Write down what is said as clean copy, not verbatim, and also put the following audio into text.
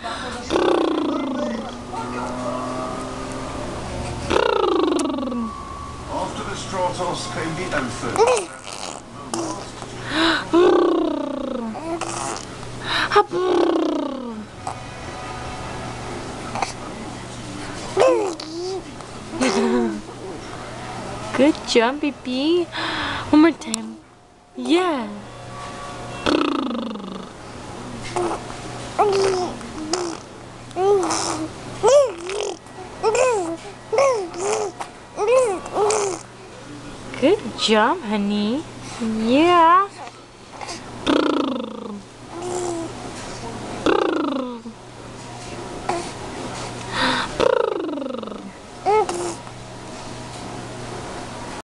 After the Stratos came the Anthem. Good job, baby. One more time. Yeah. Good job, honey. Yeah.